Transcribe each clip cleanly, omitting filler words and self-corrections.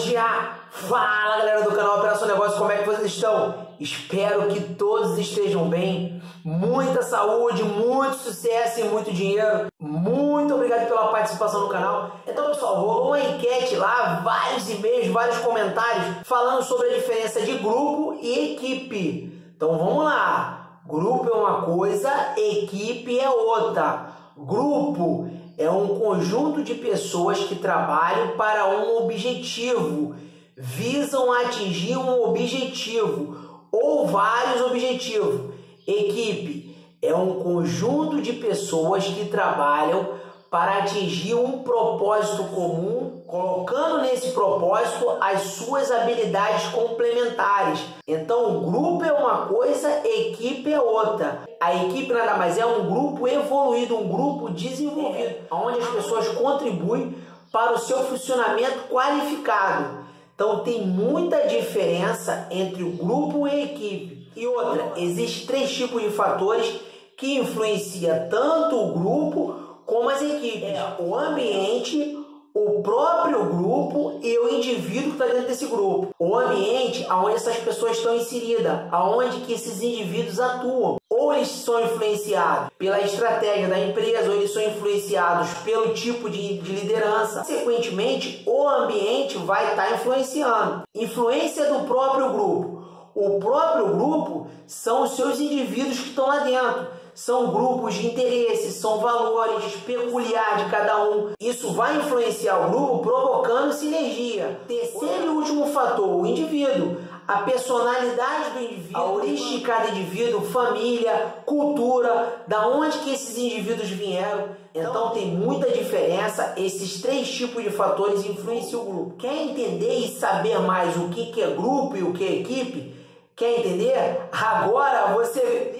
dia! Fala galera do canal Operação Negócio, como é que vocês estão? Espero que todos estejam bem, muita saúde, muito sucesso e muito dinheiro. Muito obrigado pela participação no canal. Então pessoal, rolou uma enquete lá, vários e-mails, vários comentários falando sobre a diferença de grupo e equipe. Então vamos lá, grupo é uma coisa, equipe é outra. Grupo é um conjunto de pessoas que trabalham para um objetivo, visam atingir um objetivo ou vários objetivos. Equipe é um conjunto de pessoas que trabalham para atingir um propósito comum, colocando nesse propósito as suas habilidades complementares. Então, o grupo é uma coisa, equipe é outra. A equipe nada mais é um grupo evoluído, um grupo desenvolvido, onde as pessoas contribuem para o seu funcionamento qualificado. Então, tem muita diferença entre o grupo e a equipe. E outra, existem 3 tipos de fatores que influenciam tanto o grupo como as equipes: o ambiente, o próprio grupo e o indivíduo que está dentro desse grupo. O ambiente, onde essas pessoas estão inseridas, aonde que esses indivíduos atuam. Ou eles são influenciados pela estratégia da empresa, ou eles são influenciados pelo tipo de liderança. Consequentemente, o ambiente vai estar influenciando. Influência do próprio grupo. O próprio grupo são os seus indivíduos que estão lá dentro. São grupos de interesse, são valores peculiares de cada um. Isso vai influenciar o grupo, provocando sinergia. Terceiro e último fator, o indivíduo. A personalidade do indivíduo, a origem de cada indivíduo, família, cultura, da onde que esses indivíduos vieram. Então tem muita diferença, esses 3 tipos de fatores influenciam o grupo. Quer entender e saber mais o que é grupo e o que é equipe? Quer entender? Agora você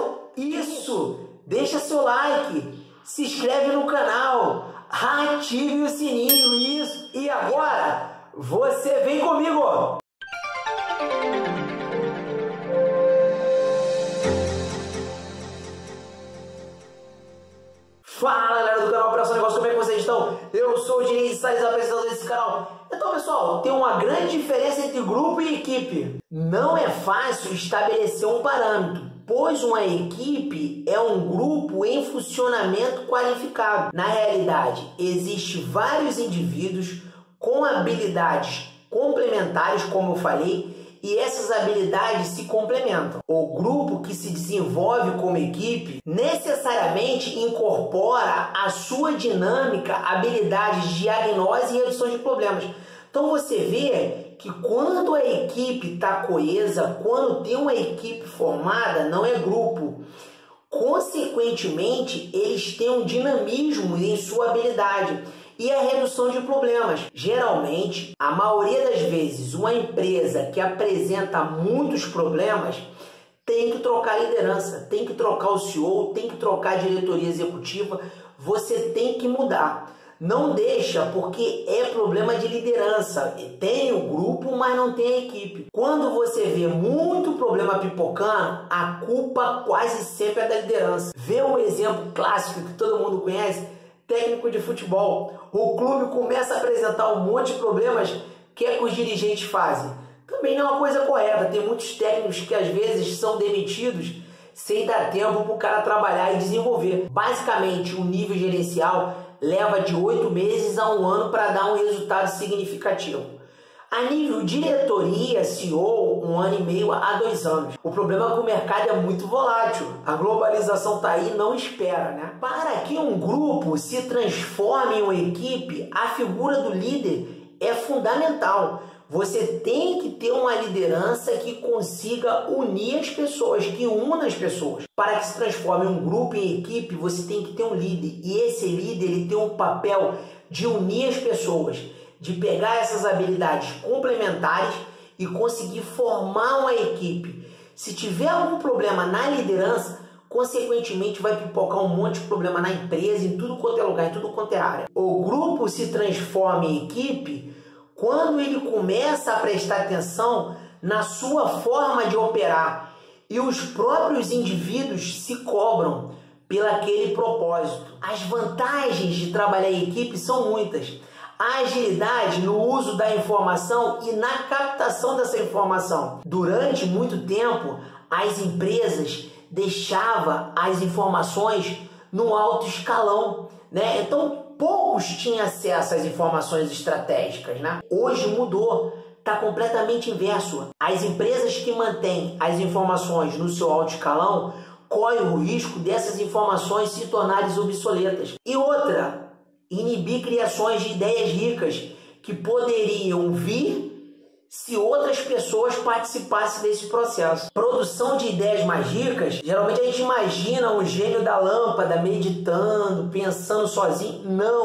deixa seu like, se inscreve no canal, ative o sininho, isso. E agora você vem comigo. Fala galera do canal Operação Negócio, como é que vocês estão? Eu sou o Diniz Salles, apresentador desse canal. Então pessoal, tem uma grande diferença entre grupo e equipe. Não é fácil estabelecer um parâmetro, pois uma equipe é um grupo em funcionamento qualificado. Na realidade, existem vários indivíduos com habilidades complementares, como eu falei, e essas habilidades se complementam. O grupo que se desenvolve como equipe necessariamente incorpora a sua dinâmica, habilidades de diagnose e redução de problemas. Então você vê que quando a equipe está coesa, quando tem uma equipe formada, não é grupo. Consequentemente, eles têm um dinamismo em sua habilidade e a redução de problemas. Geralmente, a maioria das vezes, uma empresa que apresenta muitos problemas tem que trocar a liderança, tem que trocar o CEO, tem que trocar a diretoria executiva. Você tem que mudar. Não deixa, porque é problema de liderança. Tem o grupo, mas não tem a equipe. Quando você vê muito problema pipocando, a culpa quase sempre é da liderança. Vê um exemplo clássico que todo mundo conhece: técnico de futebol. O clube começa a apresentar um monte de problemas. O que é que os dirigentes fazem? Também não é uma coisa correta. Tem muitos técnicos que às vezes são demitidos sem dar tempo para o cara trabalhar e desenvolver. Basicamente, o nível gerencial leva de 8 meses a 1 ano para dar um resultado significativo. A nível diretoria, CEO, 1 ano e meio a 2 anos. O problema é que o mercado é muito volátil. A globalização está aí, não espera, né? Para que um grupo se transforme em uma equipe, a figura do líder é fundamental. Você tem que ter uma liderança que consiga unir as pessoas, que una as pessoas. Para que se transforme um grupo em equipe, você tem que ter um líder. E esse líder, ele tem um papel de unir as pessoas, de pegar essas habilidades complementares e conseguir formar uma equipe. Se tiver algum problema na liderança, consequentemente vai pipocar um monte de problema na empresa, em tudo quanto é lugar, em tudo quanto é área. O grupo se transforma em equipe quando ele começa a prestar atenção na sua forma de operar e os próprios indivíduos se cobram pelo aquele propósito. As vantagens de trabalhar em equipe são muitas. agilidade no uso da informação e na captação dessa informação. Durante muito tempo, as empresas deixavam as informações no alto escalão, né? Então, poucos tinham acesso às informações estratégicas, né? Hoje mudou, está completamente inverso. As empresas que mantêm as informações no seu alto escalão correm o risco dessas informações se tornarem obsoletas. E outra, inibir criações de ideias ricas que poderiam vir se outras pessoas participassem desse processo. Produção de ideias mais ricas, geralmente a gente imagina um gênio da lâmpada meditando, pensando sozinho.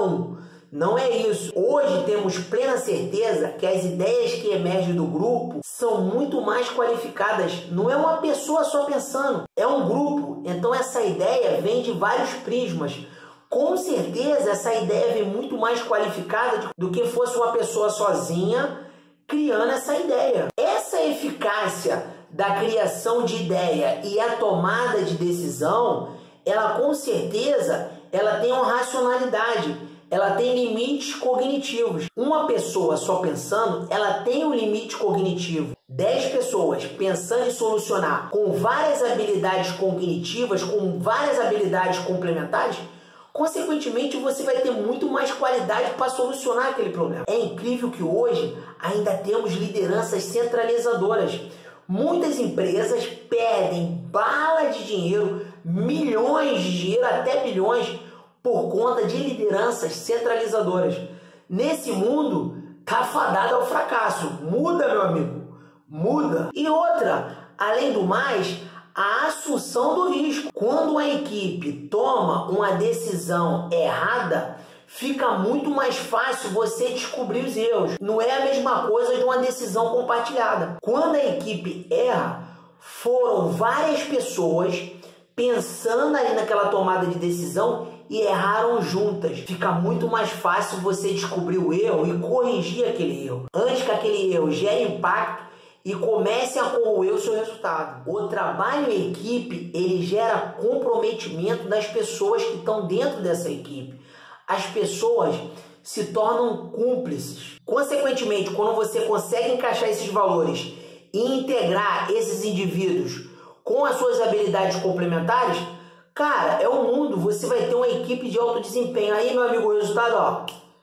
Não é isso. Hoje temos plena certeza que as ideias que emergem do grupo são muito mais qualificadas. Não é uma pessoa só pensando, é um grupo. Então essa ideia vem de vários prismas. Com certeza essa ideia vem muito mais qualificada do que fosse uma pessoa sozinha criando essa ideia. Essa eficácia da criação de ideia e a tomada de decisão, ela com certeza ela tem uma racionalidade, ela tem limites cognitivos. Uma pessoa só pensando, ela tem um limite cognitivo. 10 pessoas pensando em solucionar com várias habilidades cognitivas, com várias habilidades complementares, consequentemente, você vai ter muito mais qualidade para solucionar aquele problema. É incrível que hoje ainda temos lideranças centralizadoras. Muitas empresas perdem bala de dinheiro, milhões de dinheiro, até bilhões, por conta de lideranças centralizadoras. Nesse mundo, tá fadado ao fracasso. Muda, meu amigo, muda. E outra, além do mais, a assunção do risco. Quando a equipe toma uma decisão errada, fica muito mais fácil você descobrir os erros. Não é a mesma coisa de uma decisão compartilhada. Quando a equipe erra, foram várias pessoas pensando ali naquela tomada de decisão e erraram juntas. Fica muito mais fácil você descobrir o erro e corrigir aquele erro, antes que aquele erro gere impacto e comece a corroer o seu resultado. O trabalho em equipe, ele gera comprometimento das pessoas que estão dentro dessa equipe. As pessoas se tornam cúmplices. Consequentemente, quando você consegue encaixar esses valores e integrar esses indivíduos com as suas habilidades complementares, cara, é o mundo. Você vai ter uma equipe de alto desempenho. Aí, meu amigo, o resultado, ó,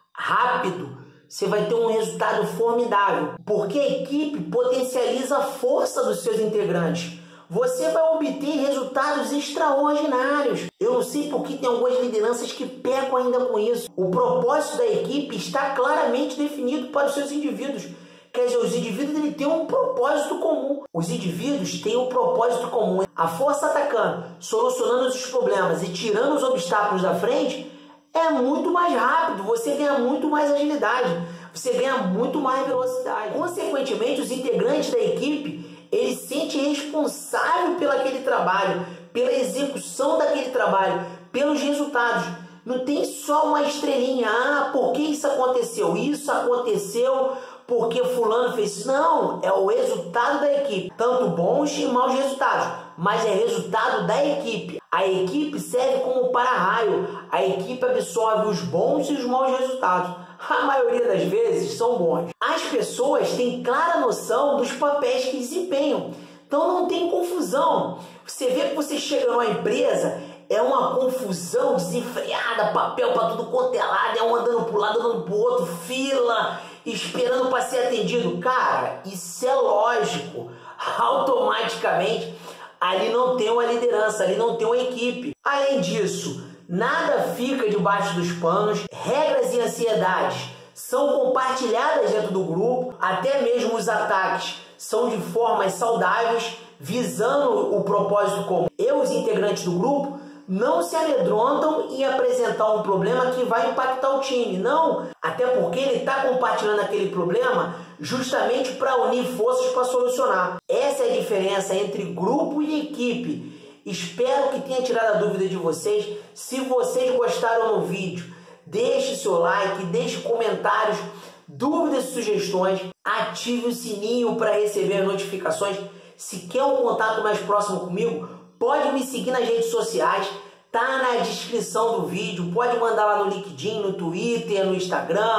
rápido. Você vai ter um resultado formidável, porque a equipe potencializa a força dos seus integrantes. Você vai obter resultados extraordinários. Eu não sei por que tem algumas lideranças que pecam ainda com isso. O propósito da equipe está claramente definido para os seus indivíduos. Quer dizer, os indivíduos ele têm um propósito comum. Os indivíduos têm um propósito comum. A força atacando, solucionando os problemas e tirando os obstáculos da frente é muito mais rápido, você ganha muito mais agilidade, você ganha muito mais velocidade. Consequentemente, os integrantes da equipe, eles se sentem responsáveis pelo aquele trabalho, pela execução daquele trabalho, pelos resultados. Não tem só uma estrelinha, por que isso aconteceu? Isso aconteceu porque fulano fez isso. Não, é o resultado da equipe, tanto bons e maus resultados, mas é resultado da equipe. A equipe serve como para-raio, a equipe absorve os bons e os maus resultados. A maioria das vezes são bons. As pessoas têm clara noção dos papéis que desempenham, então não tem confusão. Você vê que você chega numa empresa, é uma confusão desenfreada, papel para tudo quanto é lado, é um andando para um lado, andando para o outro, fila, esperando para ser atendido. Cara, isso é lógico. Automaticamente, ali não tem uma liderança, ali não tem uma equipe. Além disso, nada fica debaixo dos panos, regras e ansiedades são compartilhadas dentro do grupo, até mesmo os ataques são de formas saudáveis, visando o propósito comum. E os integrantes do grupo não se amedrontam em apresentar um problema que vai impactar o time. Não, até porque ele está compartilhando aquele problema justamente para unir forças para solucionar. Essa é a diferença entre grupo e equipe. Espero que tenha tirado a dúvida de vocês. Se vocês gostaram do vídeo, deixe seu like, deixe comentários, dúvidas e sugestões. Ative o sininho para receber as notificações. Se quer um contato mais próximo comigo, pode me seguir nas redes sociais, tá na descrição do vídeo, pode mandar lá no LinkedIn, no Twitter, no Instagram,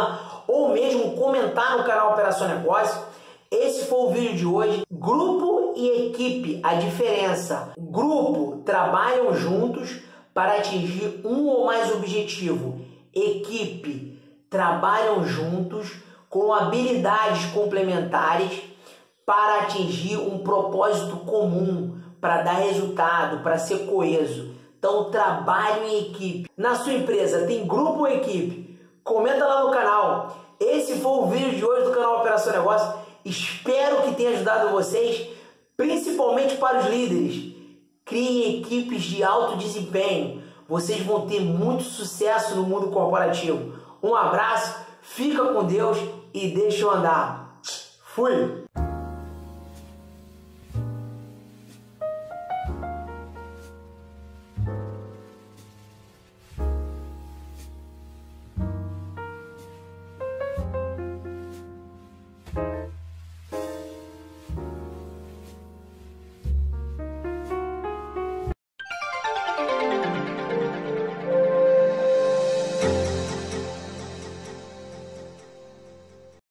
ou mesmo comentar no canal Operação Negócio. Esse foi o vídeo de hoje. Grupo e equipe, a diferença. Grupo trabalham juntos para atingir um ou mais objetivo. Equipe trabalham juntos com habilidades complementares para atingir um propósito comum, para dar resultado, para ser coeso. Então, trabalho em equipe. Na sua empresa, tem grupo ou equipe? Comenta lá no canal. Esse foi o vídeo de hoje do canal Operação Negócio. Espero que tenha ajudado vocês, principalmente para os líderes. Criem equipes de alto desempenho. Vocês vão ter muito sucesso no mundo corporativo. Um abraço, fica com Deus e deixa eu andar. Fui!